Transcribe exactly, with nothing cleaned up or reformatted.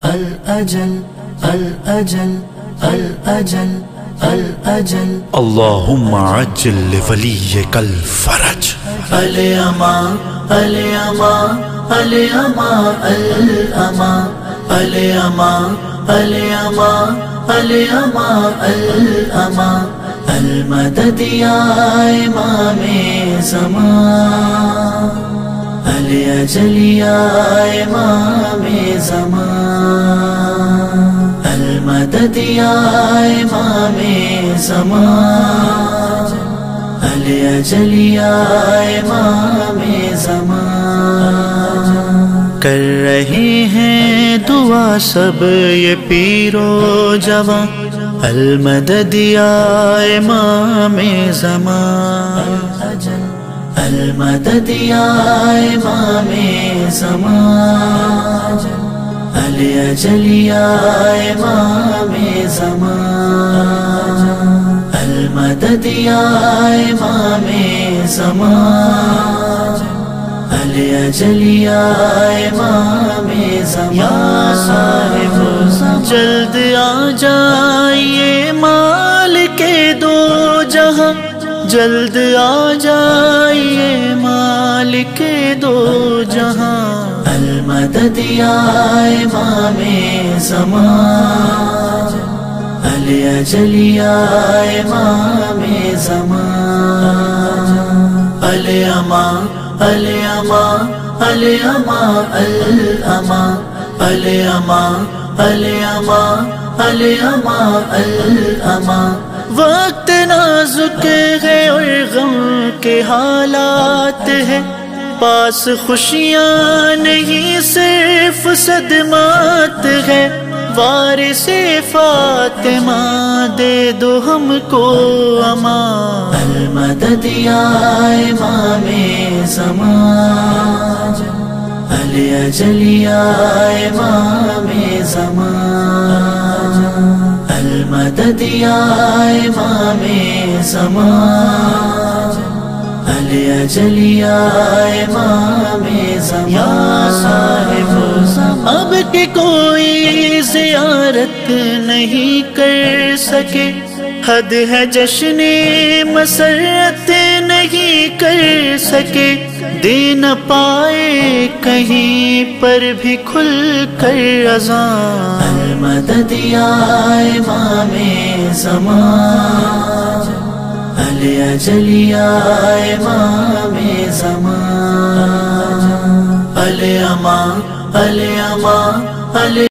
الأجل الأجل الأجل الأجل اللهم عجل لوليك الفرج. اليما اليما اليما الأما اليما اليما اليما الأما المدد يا إمام زمان الأجل يا إمام زمان المدد يا إمام زمان الأجل يا إمام زمان. کر رہے ہیں دعا سب یہ پیرو جوان المدد یا امام زمان المدد یا امام زمان الأجل یا امام زمان المدد یا امام زمان الأجل یا امام زمان. جلد آ جائیے مالک دو جہاں جلد آ جائیے مالک دو جہاں المدد یا امام زمان الأجل یا امام زمان اليما اليما اليما الأما اليما اليما اليما الأما. وقت نازک ہے اور غم کے حالات ہیں پاس خوشیاں نہیں صرف صدمات ہے وارث فاطمہ دے دو ہم کو امان المدد یا امام زمان الأجل یا امام زمان المدد یا امام زمان الأجل یا امام زمان. اب کہ کوئی زیارت نہیں کر سکے حد ہے جشن مسرت نہیں کر سکے دے نہ پائے کہیں پر بھی کھل کر اذان المدد یا امام زمان الأجل یا امام زمان اليما اليما